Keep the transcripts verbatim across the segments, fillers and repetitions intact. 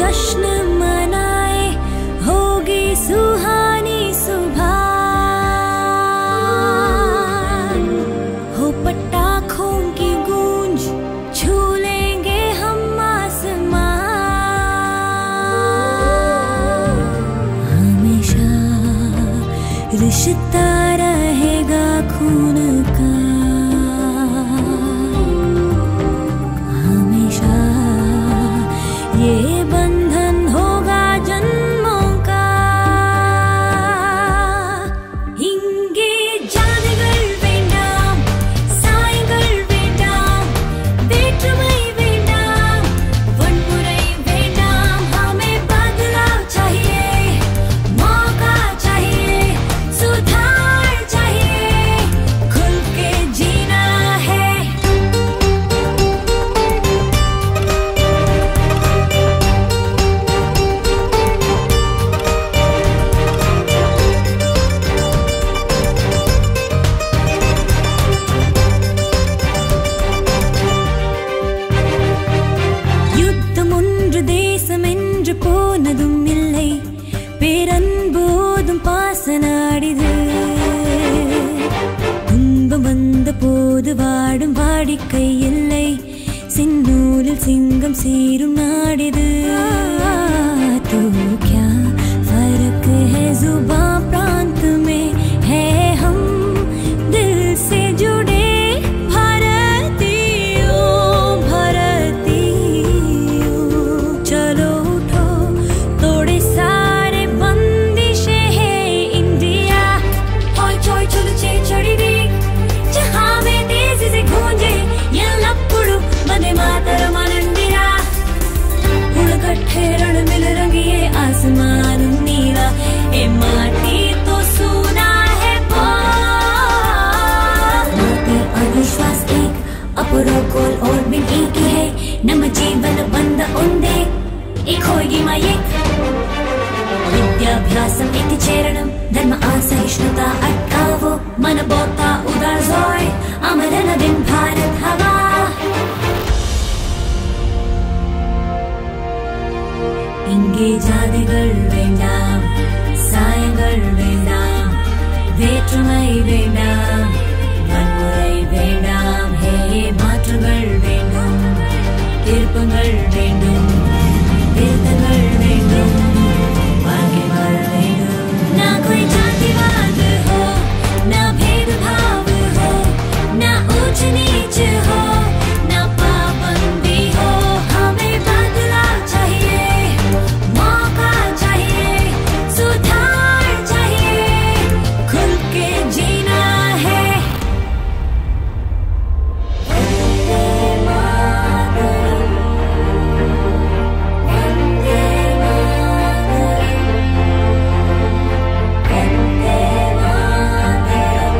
जश्न मनाए, होगी सुहानी सुबह, हो पटाखों की गूंज, छू लेंगे हम आसमां, हमेशा रिश्ता रहेगा खून का, हमेशा ये बंधन होगा जन्मों का. इंगे जानेगल वेंडाम, सायंगल वेंडाम, वेट्रुमै वेंडाम, वनमुरै वेंडाम. हमें बदलाव चाहिए, मौका चाहिए, सुधार चाहिए, खुल के जीना है. யுத்தம் ஒன்று தேசமென்று போனதும் இல்லை, பேரன்போதும் பாச நாடிது. துன்பம் வந்த போது வாடும் வாடிக்கை இல்லை, சின்னூலில் சிங்கம் சீரும் நாடிது. तो क्या फर्क है जुबां प्रांत में, है हम दिल से जुड़े भारतीयों, भारतीयों. चलो उठो, तोड़े सारे बंदिशें हैं इंडिया. होय चोय चुलचे चढ़ी रे, जहां में तेजी से गूंजे ये लपड़ू वंदे मातरम आनंदिरा. उड़गट्ठे रण मिल रंगिए आसमान नीला, ए माटी तो सुना है माटी और विश्वास एक, अपरो गोल और बिन एक ही है. नम जीवन बंद उंदे एक होगी मायेक. विद्याभ्यासम इति चेरणम, धर्म असहिष्णुता अटकावो, मन बोता उदार जोय, अमरन दिन भारत हवा. इंगे जानेगल वेंडाम, सायंगल वेंडाम, वेट्रुमै वेंडाम, वनमुरै वेंडाम. हे माற்றுகள் வேண்டும், திருப்பங்கள் வேண்டும், திருத்தங்கள் வேண்டும், வாழ்க்கைகள் வேண்டும். ना कोई जातिवाद हो, ना भेदभाव हो, ना ऊंच नीच हो, ना पाबंदी हो. हमें बदलाव चाहिए, मौका चाहिए, सुधार चाहिए, खुल के जीना है. Vande Mataram, Vande Mataram, Vande Mataram.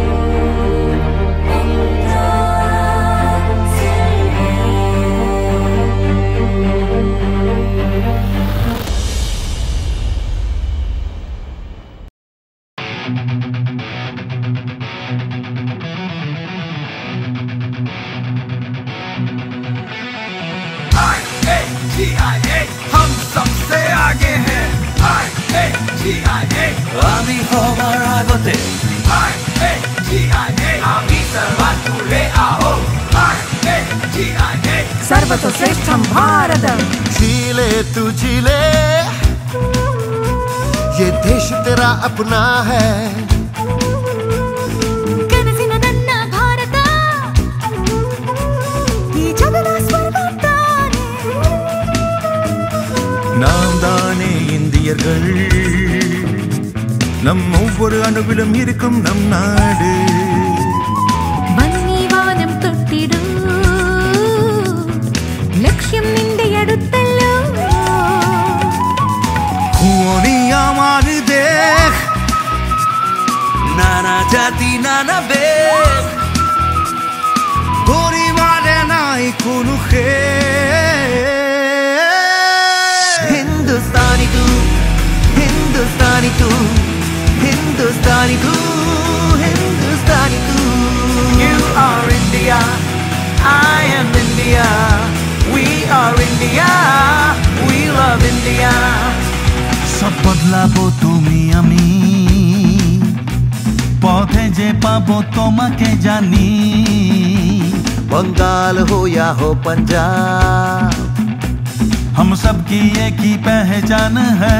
I A T I A, हम सबसे आगे हैं. I A T I A, আমি হবার আগতে I A T I A, आमी सर्वात पुढे आहो. I A T I A, सर्वतोश्रेष्ठं Bharatam. झीले तू झीले, ये देश तेरा अपना है. ಕನಸಿನ ನನ್ನ ಭಾರತ, ಈ ಜಗದ ಸ್ವರ್ಗ ತಾನೇ. நாம் தானே இந்தியர்கள், நம் ஒவ்வொரு அணுவிலும் இருக்கும் நம் நாடு. വന്നി വാനം തൊട്ടിടൂ, ലക്ഷ്യം നിന്റെ അടുത്തല്ലോ. हुओनिया मान देख, नाना जाति नाना बेख, गोरी वाले नाई कुनु खे. हिंदुस्तानी तू, हिंदुस्तानी तू, हिंदुस्तानी तू, हिंदुस्तानी तू. You are India, I am India, we are India, we love India. বদলাবো তুমি আমি পথে যে পাবো তোমাকে জানি बंगाल हो या हो पंजाब हम सबकी एक ही पहचान है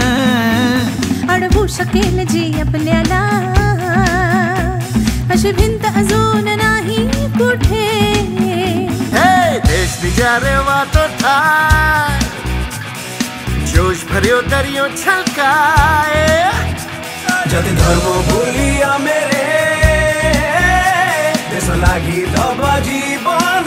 अडवू शकेल जी आपल्याला अशी भिंत अजून नाही कुठे देश बिचारे वातो थाय जोश भरियो दरियो छलकाए जति धर्म भूलिया मेरे देश लागि दब जीवन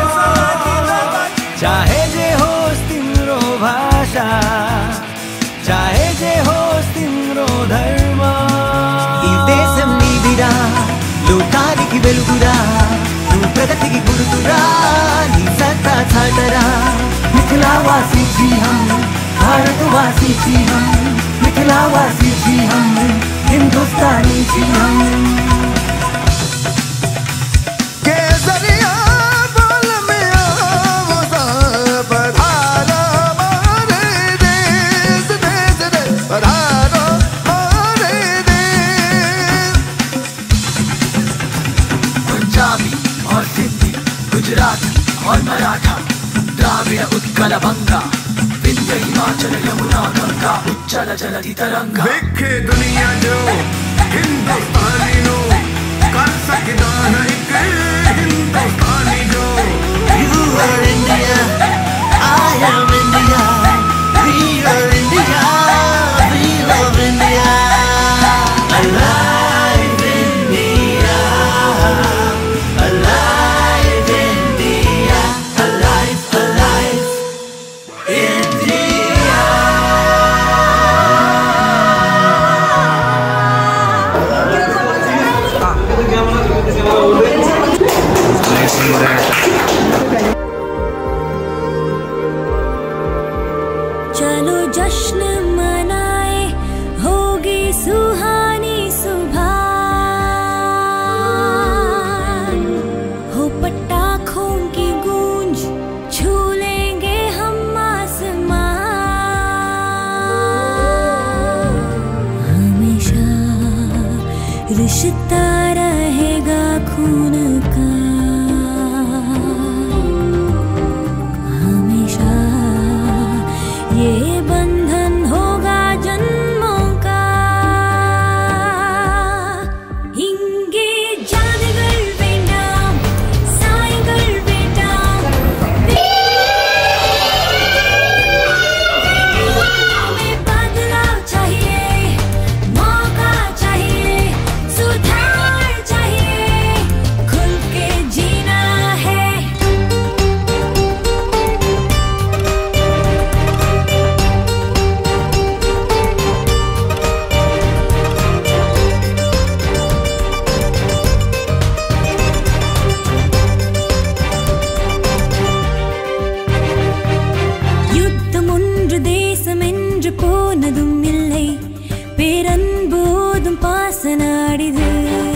चाहे जे होस् तिम्रो भाषा चाहे जे होस् तिम्रो धर्म ఈ దేశం నీదిరా లోకానికి వెలుగురా నువ్వు ప్రగతికి గుర్తురా నీ సత్తా చాటరా मिथिलावासी जी हम भारतवासी जी हम मिथिलावासी जी हम हिंदुस्तानी जी हम केसरिया बोल में वो सब पधारो हमारे देश देश देश पधारो हमारे देश पंजाबी और सिंधी गुजराती और मराठा द्राविड़ उत्कल बंगा विंध्य हिमाचल यमुना गंगा उच्चल जलधि तरंगा देखे दुनिया जो हिंदुस्तानी नो कर सकदा नहीं हिंदुस्तानी जो You are India, I am India, we are India, we love India. Alive India, alive India, alive, alive India. चलो जश्न मनाए होगी सुहानी सुबह हो पटाखों की गूंज छू लेंगे हम आसमां हमेशा रिश्ता रहेगा खून का हमेशा ये बंधन होगा जन्मों का हिंगे जादगर वेंडाम सायगर वेंडाम हमें बदलाव चाहिए मौका चाहिए सुधार चाहिए खुल के जीना है யுத்தம் ஒன்று தேசமென்று போனதும் இல்லை பேரன்போதும் பாச நாடிது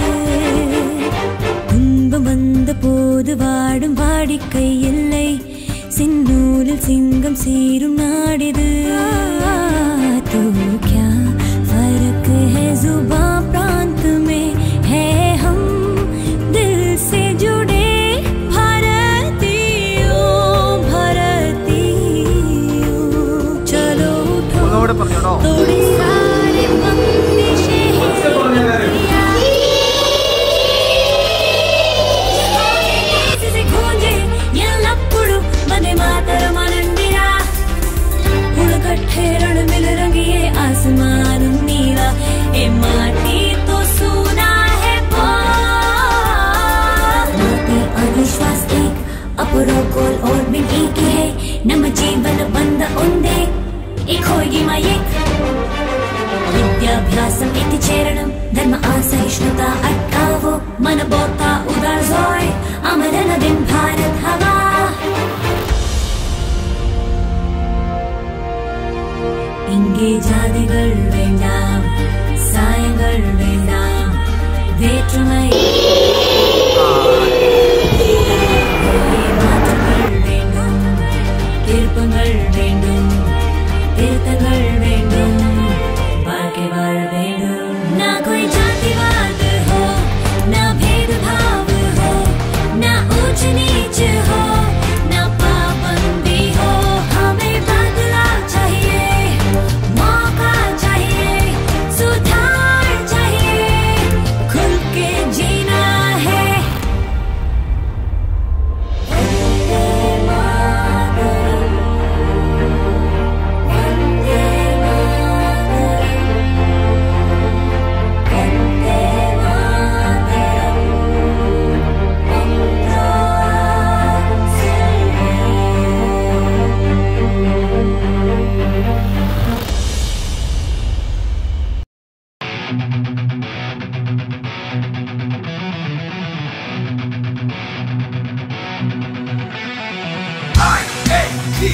துன்பம் வந்த போது வாடும் வாடிக்கை இல்லை சின்னூலில் சிங்கம் சீரும் நாடிது तो क्या फर्क है जुबां प्रांत में है हम दिल से जुड़े भारतीयों भारतीयों चलो उठो थोड़े सारे बंदिशें हैं से गूंजे ఎల్లప్పుడు వందే మాతరం అనండిరా हुड़कट्ठे रण मिल रंगिए आसमान नीला ए माटी तो सुना है माटी अविश्वास एक अपरो कोल और बिन एक है नम जीवन बंद उंदे एक होगी मायेक विद्याभ्यासम इति चरणम धर्म असहिष्णुता अटकावो मन बोता उदार जोय अमरन दिन भारत हवा இங்கே ஜாதிகள் வேண்டாம் சாயங்கள் வேண்டாம் வேற்றுமை மாற்றங்கள் வேண்டும் திருப்பங்கள் வேண்டும் திருத்தங்கள் வேண்டும்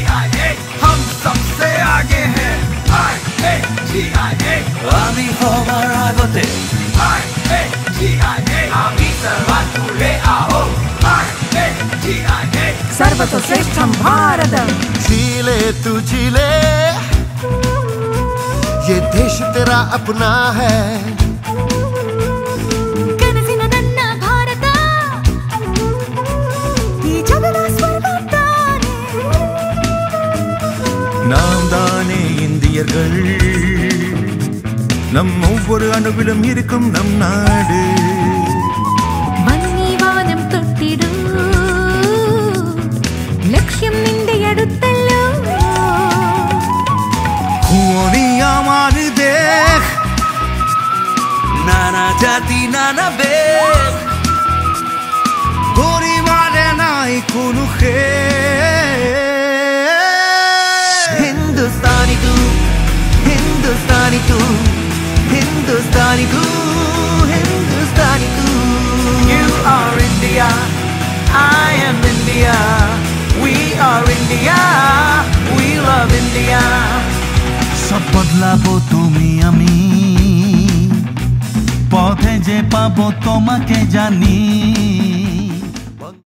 आई ए हम सबसे आगे हैं आई ए टी आई ए আমি সবার আগতে आई ए टी आई ए আমি सर्वात पुढे आहो आई ए टी आई ए सर्वतोश्रेष्ठं भारतम् झीले तू झीले ये देश तेरा अपना है ಕನಸಿನ ನನ್ನ ಭಾರತ ಈ ಜಗದ ಸ್ವರ್ಗ ತಾನೇ நாம் தானே இந்தியர்கள் நம் ஒவ்வொரு அணுவிலும் இருக்கும் நம் நாடு ಬನ್ನಿ ವಾನಂ ತೊಟ್ಟಿಡು ಲಕ್ಷ್ಯಂ ನಿಂದೆ ಎಡುತ್ತಲ್ಲೋ हुआ हमारे देश नाना जाति नाना बेश गोरी मारे नाई कुनु खे हिंदुस्तानी तू हिंदुस्तानी तू हिंदुस्तानी तू हिंदुस्तानी तू You are India I am India We are India We love India সব বদলাবো তুমি আমি পথে যে পাবো তোমাকে জানি